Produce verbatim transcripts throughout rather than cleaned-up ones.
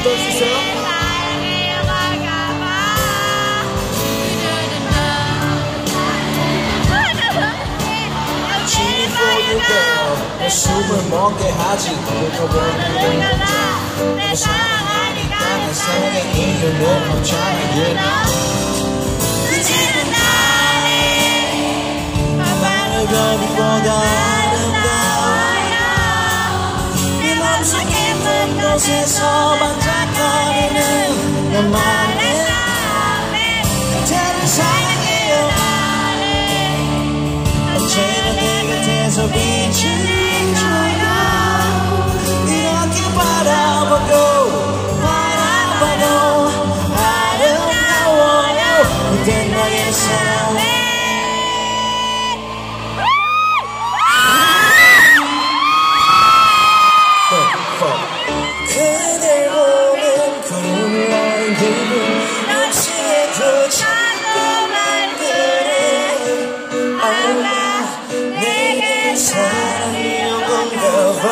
떠올 수 있어요? 내 숨을 멎게 하지 그거보다는 내 사랑하니까 내 생에 이유는 없잖아 you know 그제는 나는 밤하늘 별보다 아름다워요 네 맘속 깊은 곳에서 반짝거리는 너만의 삶에 그대를 사랑해요 언제나 내 곁에서 빛을 줘요 이렇게 바라보고 바라봐도 아름다워요 그댄 나의 사랑해 그댈 보면 구름을 나는 기분 눈치에도 자꾸만 그래 아마 내게 사랑이 온 건가 봐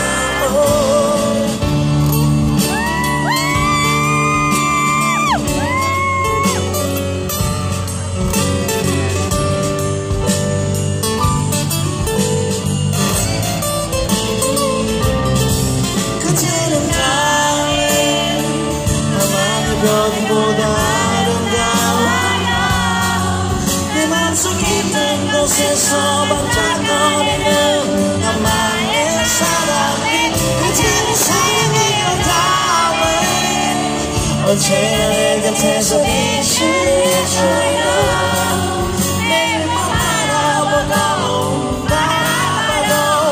그때는 달에 밤하늘 별보다 아름다워요 내 맘속 깊은 곳에서 반짝거리는 나만의 사랑이 그대를 사랑해요 darling 언제나 내 곁에서 빛을 줘요 내일만 바라보고 바라봐도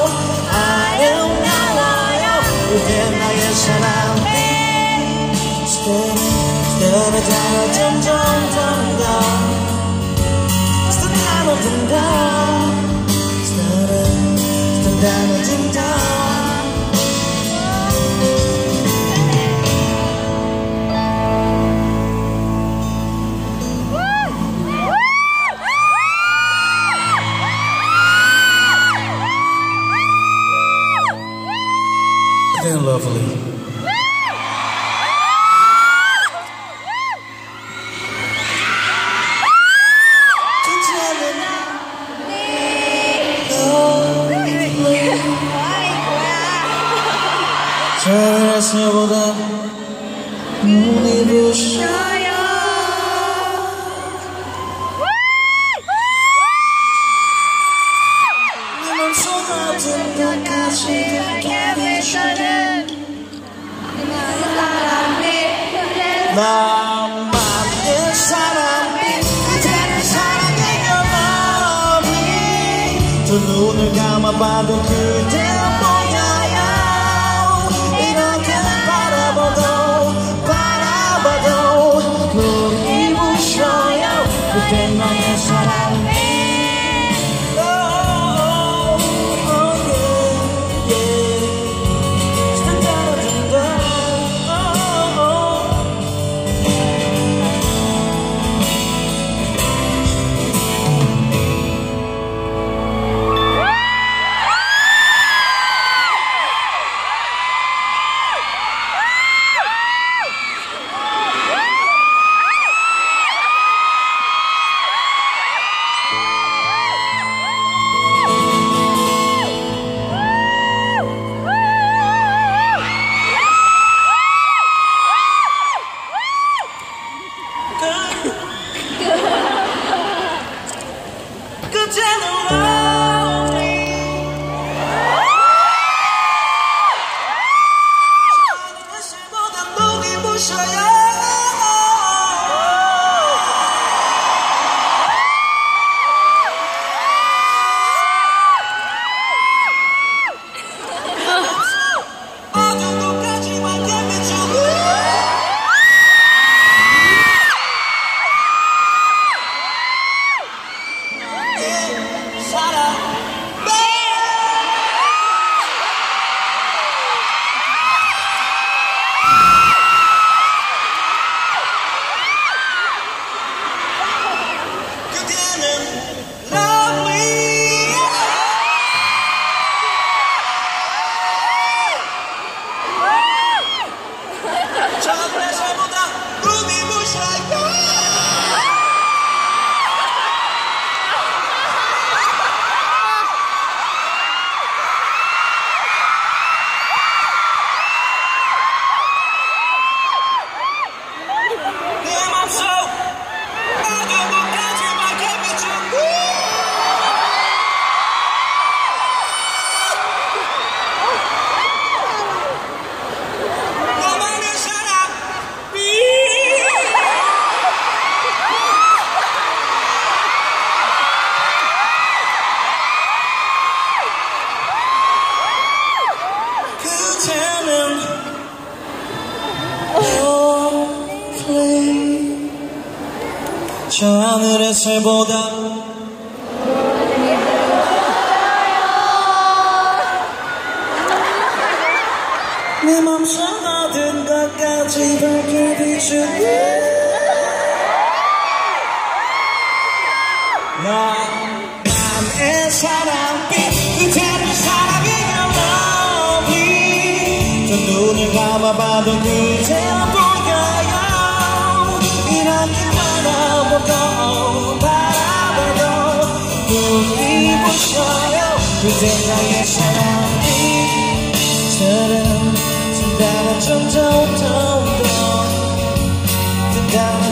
아름다워요 그대 나의 사랑이 They're lovely. 저에서보다 눈이 부셔요 내 맘속 같은 것까지 깨비쳐는 나만의 사랑이 그대를 사랑해요 lovely 두 눈을 감아봐도 그대 보여요 이렇게 바라봐도 바라봐도 눈이 부셔요 그대 나의 사랑이 oh, oh, yeah, yeah. oh, oh. 저 하늘의 새보다 내 맘속 모든 것까지 밝게 비추네 넌 나의 사랑빛 그대를 사랑해요 lovely 저 눈을 감아봐도 그대와 보여요 이렇게 바라보고 바라봐도 눈이 부셔요 그대 나의 사랑빛처럼 진달아 점점 더더 뜨거워